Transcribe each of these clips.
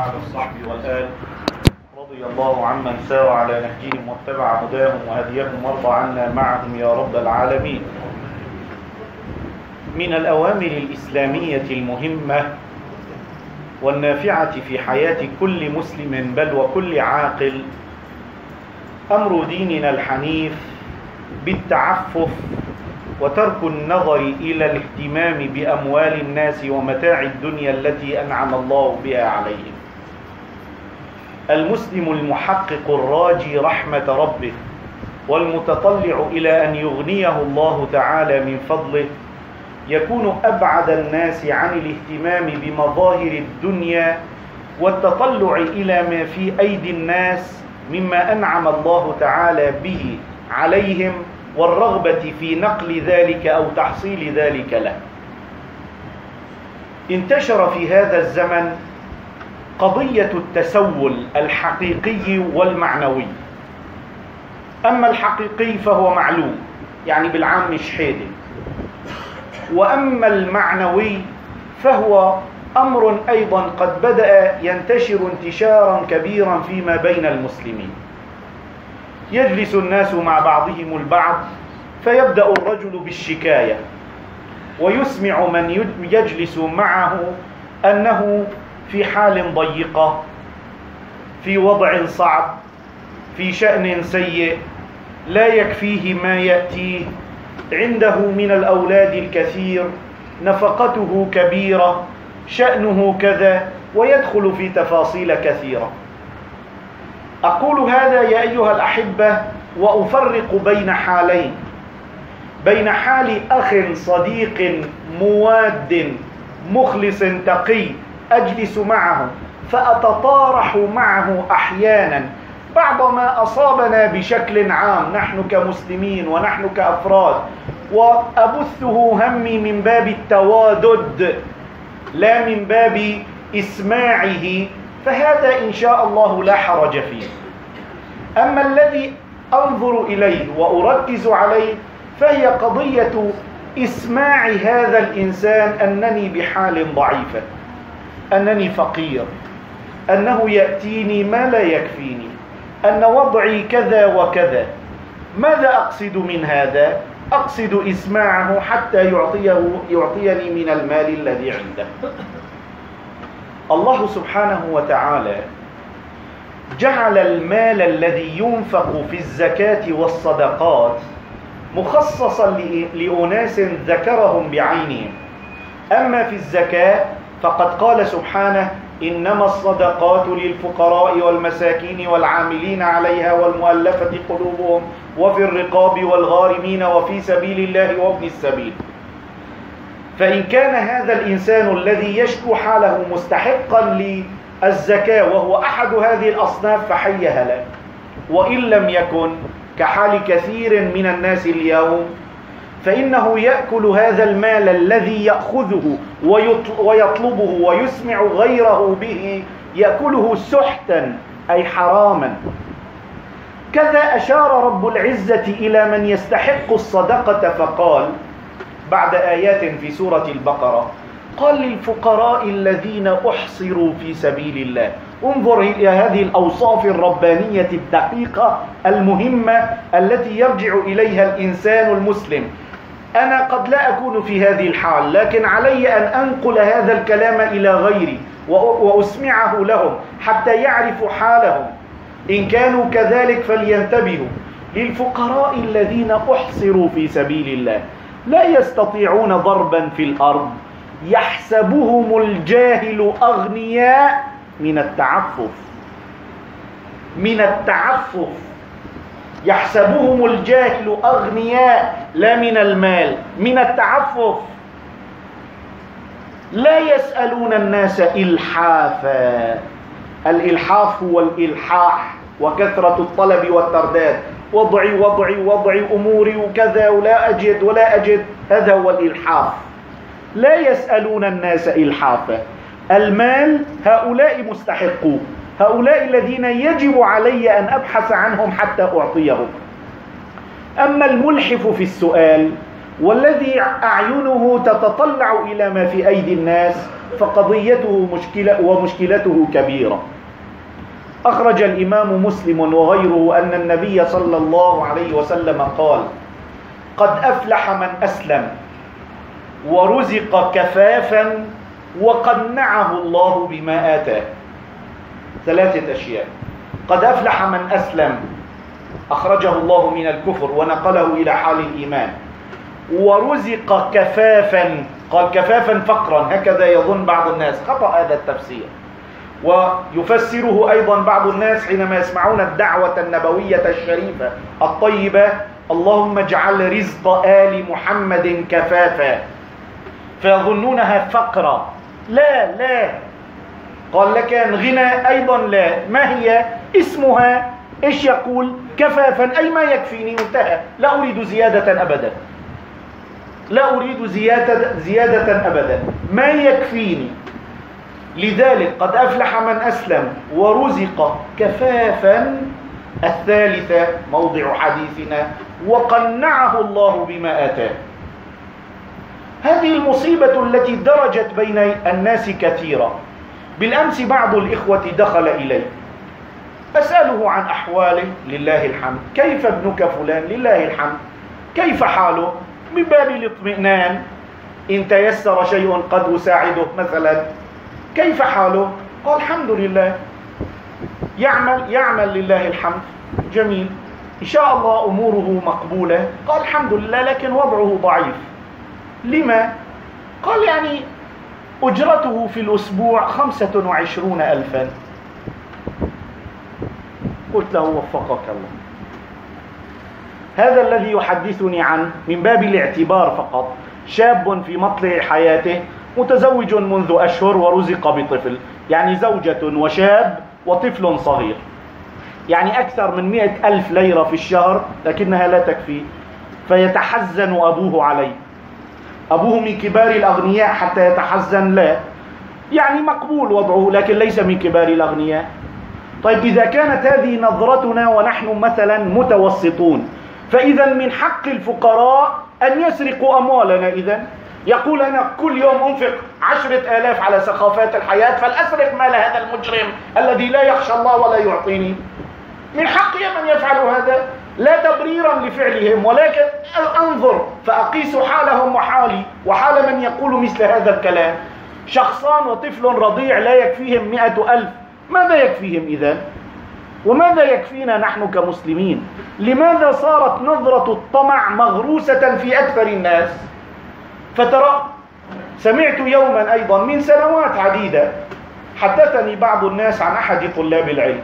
وعلى الصحب والآل رضي الله عمن سار على نهجهم واتبع هداهم وهديهم وارض عنا معهم يا رب العالمين. من الأوامر الإسلامية المهمة والنافعة في حياة كل مسلم بل وكل عاقل أمر ديننا الحنيف بالتعفف وترك النظر إلى الاهتمام بأموال الناس ومتاع الدنيا التي أنعم الله بها عليهم. المسلم المحقق الراجي رحمة ربه والمتطلع إلى أن يغنيه الله تعالى من فضله يكون أبعد الناس عن الاهتمام بمظاهر الدنيا والتطلع إلى ما في أيدي الناس مما أنعم الله تعالى به عليهم والرغبة في نقل ذلك أو تحصيل ذلك له. انتشر في هذا الزمن قضية التسول الحقيقي والمعنوي. أما الحقيقي فهو معلوم، يعني بالعام مش حيدي، وأما المعنوي فهو أمر أيضا قد بدأ ينتشر انتشارا كبيرا فيما بين المسلمين. يجلس الناس مع بعضهم البعض فيبدأ الرجل بالشكاية ويسمع من يجلس معه أنه في حال ضيقة، في وضع صعب، في شأن سيء، لا يكفيه ما يأتيه، عنده من الأولاد الكثير، نفقته كبيرة، شأنه كذا، ويدخل في تفاصيل كثيرة. أقول هذا يا أيها الأحبة وأفرق بين حالين، بين حال أخ صديق مواد مخلص تقي أجلس معه فأتطارح معه أحيانا بعض ما أصابنا بشكل عام نحن كمسلمين ونحن كأفراد، وأبثه همي من باب التوادد لا من باب إسماعه، فهذا إن شاء الله لا حرج فيه. أما الذي أنظر إليه وأركز عليه فهي قضية إسماع هذا الإنسان أنني بحال ضعيفة، أنني فقير، أنه يأتيني ما لا يكفيني، أن وضعي كذا وكذا. ماذا أقصد من هذا؟ أقصد إسماعه حتى يعطيني من المال الذي عنده. الله سبحانه وتعالى جعل المال الذي ينفق في الزكاة والصدقات مخصصا لأناس ذكرهم بعينهم. أما في الزكاة فقد قال سبحانه: إنما الصدقات للفقراء والمساكين والعاملين عليها والمؤلفة قلوبهم وفي الرقاب والغارمين وفي سبيل الله وابن السبيل. فإن كان هذا الإنسان الذي يشكو حاله مستحقا للزكاة وهو أحد هذه الأصناف فحيها له، وإن لم يكن كحال كثير من الناس اليوم فإنه يأكل هذا المال الذي يأخذه ويطلبه ويسمع غيره به، يأكله سحتا أي حراما. كذا أشار رب العزة إلى من يستحق الصدقة فقال بعد آيات في سورة البقرة: قال للفقراء الذين أحصروا في سبيل الله. انظر إلى هذه الأوصاف الربانية الدقيقة المهمة التي يرجع إليها الإنسان المسلم. أنا قد لا أكون في هذه الحال، لكن علي أن أنقل هذا الكلام إلى غيري وأسمعه لهم حتى يعرفوا حالهم. إن كانوا كذلك فلينتبهوا. للفقراء الذين أحصروا في سبيل الله لا يستطيعون ضربا في الأرض يحسبهم الجاهل أغنياء من التعفف. من التعفف يحسبهم الجاهل أغنياء لا من المال، من التعفف. لا يسألون الناس إلحافا. الإلحاف هو الإلحاح وكثرة الطلب والترداد، وضعي وضعي وضعي أموري وكذا ولا أجد ولا أجد، هذا هو الإلحاف. لا يسألون الناس إلحافا. المال هؤلاء مستحقوه، هؤلاء الذين يجب علي أن أبحث عنهم حتى أعطيهم. أما الملحف في السؤال والذي أعينه تتطلع إلى ما في أيدي الناس فقضيته مشكلة ومشكلته كبيرة. أخرج الإمام مسلم وغيره أن النبي صلى الله عليه وسلم قال: قد أفلح من أسلم ورزق كفافا وقنعه الله بما آتاه. ثلاثة أشياء: قد أفلح من أسلم، أخرجه الله من الكفر ونقله إلى حال الإيمان، ورزق كفافا، قال كفافا فقرا، هكذا يظن بعض الناس، خطأ هذا التفسير، ويفسره أيضا بعض الناس حينما يسمعون الدعوة النبوية الشريفة الطيبة: اللهم اجعل رزق آل محمد كفافا، فيظنونها فقرا. لا، قال لك غنى أيضا لا. ما هي اسمها؟ إيش يقول؟ كفافا، أي ما يكفيني، انتهى، لا أريد زيادة أبدا، لا أريد زيادة أبدا، ما يكفيني. لذلك قد أفلح من أسلم ورزق كفافا. الثالثة موضع حديثنا: وقنعه الله بما آتاه. هذه المصيبة التي درجت بين الناس كثيرة. بالأمس بعض الإخوة دخل إلي أسأله عن أحواله، لله الحمد. كيف ابنك فلان؟ لله الحمد. كيف حاله؟ من باب الاطمئنان، إن تيسر شيء قد أساعده مثلا. كيف حاله؟ قال الحمد لله، يعمل لله الحمد، جميل، إن شاء الله أموره مقبولة. قال الحمد لله، لكن وضعه ضعيف. لما؟ قال يعني أجرته في الأسبوع 25,000. قلت له وفقك الله. هذا الذي يحدثني عنه من باب الاعتبار فقط، شاب في مطلع حياته، متزوج منذ أشهر ورزق بطفل، يعني زوجة وشاب وطفل صغير، يعني أكثر من 100,000 ليرة في الشهر، لكنها لا تكفي، فيتحزن أبوه عليه. أبوه من كبار الأغنياء حتى يتحزن؟ لا، يعني مقبول وضعه، لكن ليس من كبار الأغنياء. طيب إذا كانت هذه نظرتنا ونحن مثلا متوسطون، فإذا من حق الفقراء أن يسرقوا أموالنا. إذن يقول أنا كل يوم أنفق 10,000 على سخافات الحياة، فلأسرق مال هذا المجرم الذي لا يخشى الله ولا يعطيني. من حقي من يفعل هذا، لا تبريرا لفعلهم، ولكن أنظر فأقيس حالهم وحالي وحال من يقول مثل هذا الكلام. شخصان وطفل رضيع لا يكفيهم 100,000، ماذا يكفيهم إذن؟ وماذا يكفينا نحن كمسلمين؟ لماذا صارت نظرة الطمع مغروسة في أكثر الناس؟ فترى، سمعت يوما أيضا من سنوات عديدة، حدثني بعض الناس عن أحد طلاب العلم،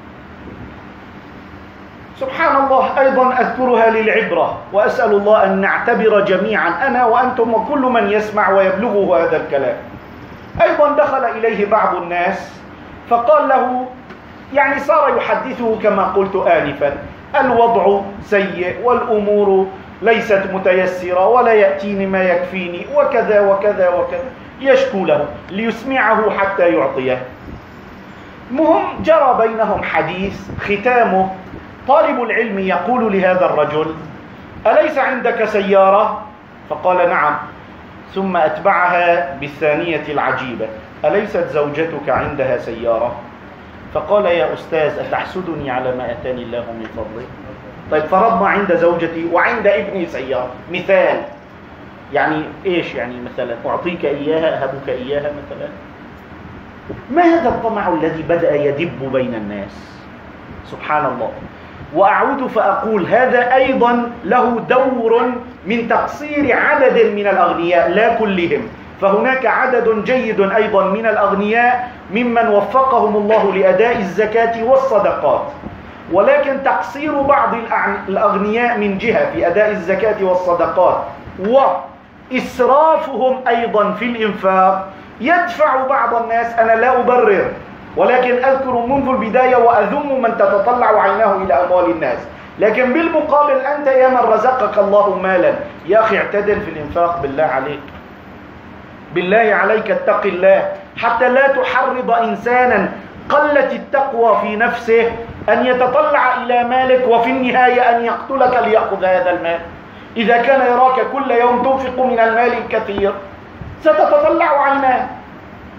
سبحان الله، أيضا أذكرها للعبرة، وأسأل الله أن نعتبر جميعا، أنا وأنتم وكل من يسمع ويبلغه هذا الكلام. أيضا دخل إليه بعض الناس فقال له، يعني صار يحدثه كما قلت آنفا: الوضع سيء والأمور ليست متيسرة ولا يأتيني ما يكفيني وكذا وكذا وكذا، يشكو له ليسمعه حتى يعطيه. مهم جرى بينهم حديث، ختامه طالب العلم يقول لهذا الرجل: أليس عندك سيارة؟ فقال: نعم. ثم أتبعها بالثانية العجيبة: أليست زوجتك عندها سيارة؟ فقال: يا أستاذ، أتحسدني على ما أتاني الله من فضله؟ طيب فرضنا عند زوجتي وعند ابني سيارة، مثال، يعني إيش يعني مثلا أعطيك إياها، أهبك إياها مثلا؟ ما هذا الطمع الذي بدأ يدب بين الناس؟ سبحان الله. وأعود فأقول هذا أيضا له دور من تقصير عدد من الأغنياء، لا كلهم، فهناك عدد جيد أيضا من الأغنياء ممن وفقهم الله لأداء الزكاة والصدقات، ولكن تقصير بعض الأغنياء من جهة في أداء الزكاة والصدقات وإسرافهم أيضا في الإنفاق يدفع بعض الناس، أنا لا أبرر، ولكن أذكر منذ البداية وأذم من تتطلع عيناه إلى أموال الناس، لكن بالمقابل أنت يا من رزقك الله مالا، يا أخي اعتدل في الإنفاق بالله عليك، بالله عليك اتق الله، حتى لا تحرض إنسانا قلت التقوى في نفسه أن يتطلع إلى مالك وفي النهاية أن يقتلك ليأخذ هذا المال. إذا كان يراك كل يوم تنفق من المال الكثير ستتطلع عيناه،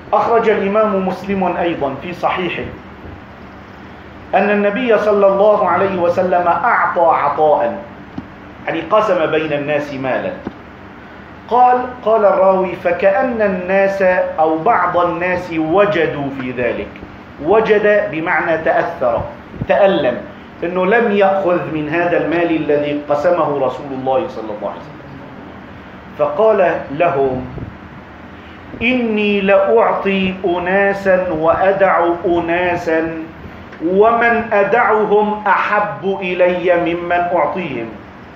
أخرج الإمام مسلم أيضا في صحيحه أن النبي صلى الله عليه وسلم أعطى عطاء، يعني قسم بين الناس مالا. قال الراوي: فكأن الناس أو بعض الناس وجدوا في ذلك. وجد بمعنى تأثر، تألم، أنه لم يأخذ من هذا المال الذي قسمه رسول الله صلى الله عليه وسلم. فقال لهم: إني لأعطي أناسا وأدع أناسا، ومن أدعهم أحب إلي ممن أعطيهم.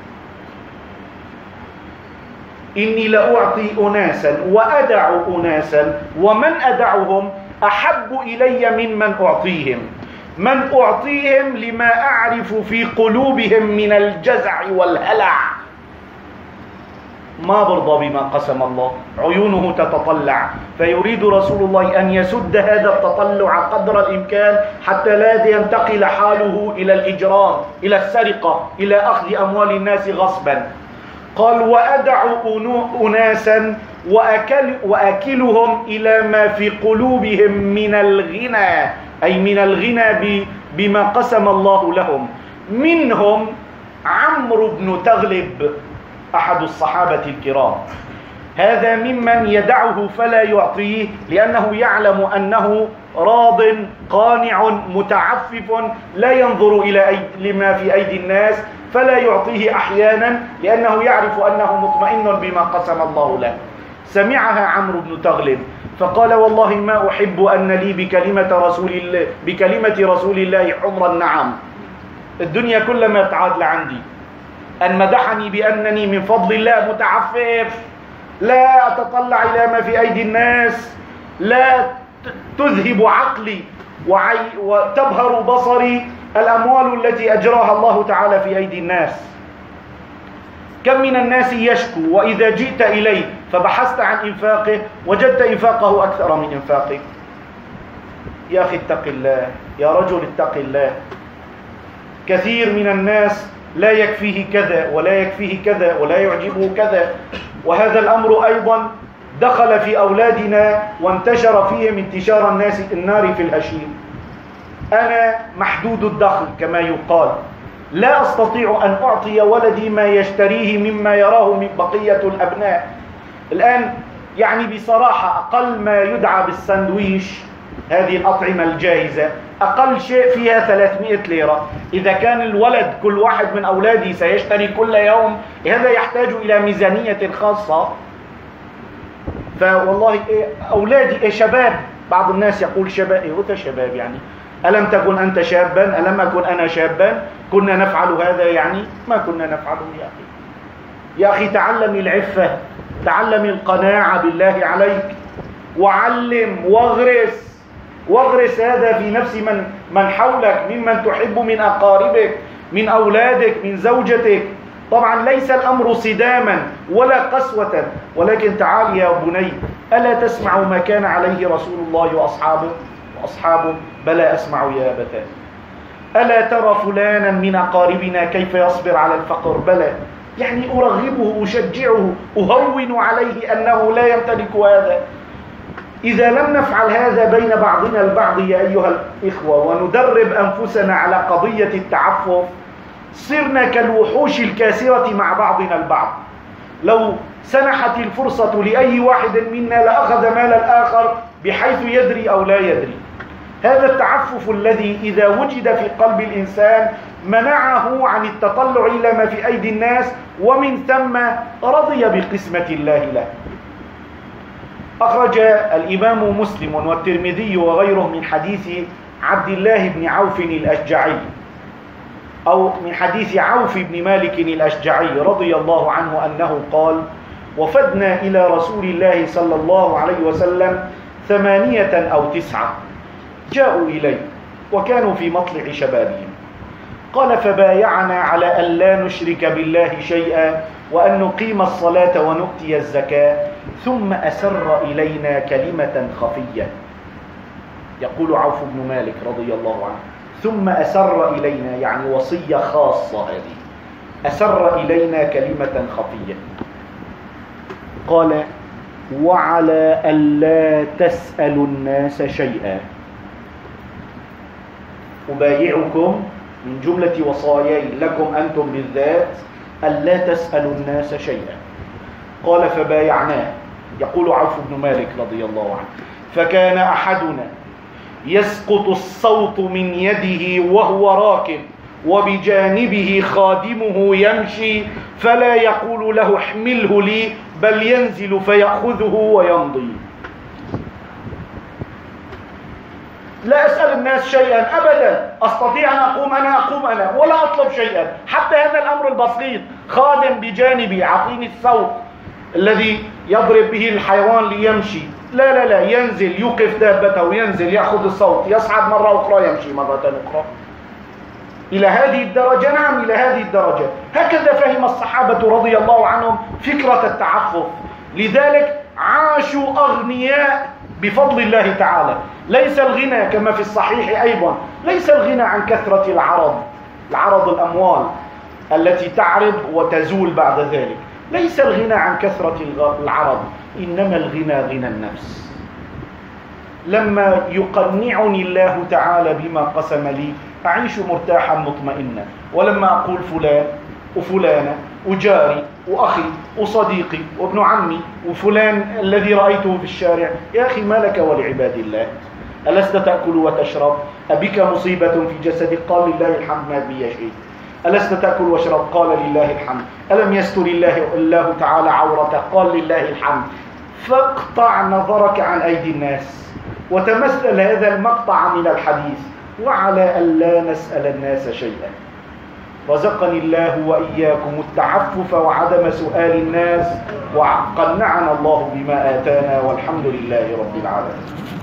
إني لأعطي أناسا وأدع أناسا، ومن أدعهم أحب إلي ممن أعطيهم. من أعطيهم لما أعرف في قلوبهم من الجزع والهلع، ما برضى بما قسم الله، عيونه تتطلع، فيريد رسول الله أن يسد هذا التطلع قدر الإمكان حتى لا ينتقل حاله إلى الإجرام، إلى السرقة، إلى أخذ أموال الناس غصبا. قال: وأدع أناسا وأكلهم إلى ما في قلوبهم من الغنى، أي من الغنى بما قسم الله لهم. منهم عمرو بن تغلب أحد الصحابة الكرام، هذا ممن يدعه فلا يعطيه لأنه يعلم أنه راض قانع متعفف لا ينظر إلى لما في أيدي الناس، فلا يعطيه أحيانا لأنه يعرف أنه مطمئن بما قسم الله له. سمعها عمرو بن تغلب فقال: والله ما أحب أن لي بكلمة رسول الله حمر النعم، الدنيا كلما تعاد لعندي، أن مدحني بأنني من فضل الله متعفف، لا أتطلع إلى ما في أيدي الناس، لا تذهب عقلي وتبهر بصري الأموال التي أجراها الله تعالى في أيدي الناس. كم من الناس يشكو، وإذا جئت إليه فبحثت عن إنفاقه وجدت إنفاقه أكثر من إنفاقك. يا أخي اتق الله، يا رجل اتق الله. كثير من الناس لا يكفيه كذا ولا يكفيه كذا ولا يعجبه كذا، وهذا الأمر أيضا دخل في أولادنا وانتشر فيهم انتشار النار في الهشيم. أنا محدود الدخل كما يقال، لا أستطيع أن أعطي ولدي ما يشتريه مما يراه من بقية الأبناء. الآن يعني بصراحة أقل ما يدعى بالساندويش، هذه الأطعمة الجاهزة، أقل شيء فيها 300 ليرة. إذا كان الولد كل واحد من أولادي سيشتري كل يوم، هذا يحتاج إلى ميزانية خاصة. فوالله أولادي شباب، بعض الناس يقول شباب، أنت شباب يعني ألم تكن أنت شابا؟ ألم أكن أنا شابا؟ كنا نفعل هذا؟ يعني ما كنا نفعله يا أخي. يا أخي تعلم العفة، تعلم القناعة بالله عليك، وعلم واغرس هذا في نفس من حولك، ممن تحب من أقاربك، من أولادك، من زوجتك. طبعا ليس الأمر صداما ولا قسوة، ولكن تعال يا بني، ألا تسمع ما كان عليه رسول الله وأصحابه؟ بلى أسمع يا أبتاه. ألا ترى فلانا من أقاربنا كيف يصبر على الفقر؟ بلى. يعني أرغبه، أشجعه، أهون عليه أنه لا يمتلك هذا. إذا لم نفعل هذا بين بعضنا البعض يا أيها الإخوة، وندرب أنفسنا على قضية التعفف، صرنا كالوحوش الكاسرة مع بعضنا البعض. لو سنحت الفرصة لأي واحد منا لأخذ مال الآخر بحيث يدري أو لا يدري. هذا التعفف الذي إذا وجد في قلب الإنسان منعه عن التطلع إلى ما في أيدي الناس، ومن ثم رضي بقسمة الله له. أخرج الإمام مسلم والترمذي وغيره من حديث عبد الله بن عوف الأشجعي، أو من حديث عوف بن مالك الأشجعي رضي الله عنه أنه قال: وفدنا إلى رسول الله صلى الله عليه وسلم 8 أو 9 جاءوا إليه وكانوا في مطلع شبابهم. قال: فبايعنا على أن لا نشرك بالله شيئا، وأن نقيم الصلاة ونؤتي الزكاة، ثم أسر إلينا كلمة خفية. يقول عوف بن مالك رضي الله عنه: ثم أسر إلينا، يعني وصية خاصة هذه، أسر إلينا كلمة خفية. قال: وعلى ألا تسألوا الناس شيئا. أبايعكم من جملة وصاياي لكم أنتم بالذات ألا تسألوا الناس شيئا. قال فبايعناه. يقول عوف بن مالك رضي الله عنه: فكان أحدنا يسقط الصوت من يده وهو راكب وبجانبه خادمه يمشي، فلا يقول له احمله لي، بل ينزل فيأخذه ويمضي. لا أسأل الناس شيئا أبدا، أستطيع أن أقوم أنا ولا أطلب شيئا. حتى هذا الأمر البسيط، خادم بجانبي عطيني الصوت الذي يضرب به الحيوان ليمشي، لا ينزل يوقف دابته، ينزل يأخذ الصوت، يصعد مرة أخرى، يمشي مرة أخرى. إلى هذه الدرجة؟ نعم، إلى هذه الدرجة. هكذا فهم الصحابة رضي الله عنهم فكرة التعفف. لذلك عاشوا أغنياء بفضل الله تعالى. ليس الغنى كما في الصحيح أيضا، ليس الغنى عن كثرة العرض الأموال التي تعرض وتزول بعد ذلك. ليس الغنى عن كثرة العرض، إنما الغنى غنى النفس. لما يقنعني الله تعالى بما قسم لي أعيش مرتاحا مطمئنا، ولما أقول فلان وفلانة وجاري وأخي وصديقي وابن عمي وفلان الذي رأيته في الشارع، يا أخي ما لك ولعباد الله؟ ألست تأكل وتشرب؟ أبك مصيبة في جسدك؟ قال لله الحمد ما بي شيء. ألست تأكل واشرب؟ قال لله الحمد. ألم يستر الله تعالى عورته؟ قال لله الحمد. فاقطع نظرك عن أيدي الناس وتمثل هذا المقطع من الحديث: وعلى ألا نسأل الناس شيئا. رزقني الله وإياكم التعفف وعدم سؤال الناس، وقنعنا الله بما آتانا، والحمد لله رب العالمين.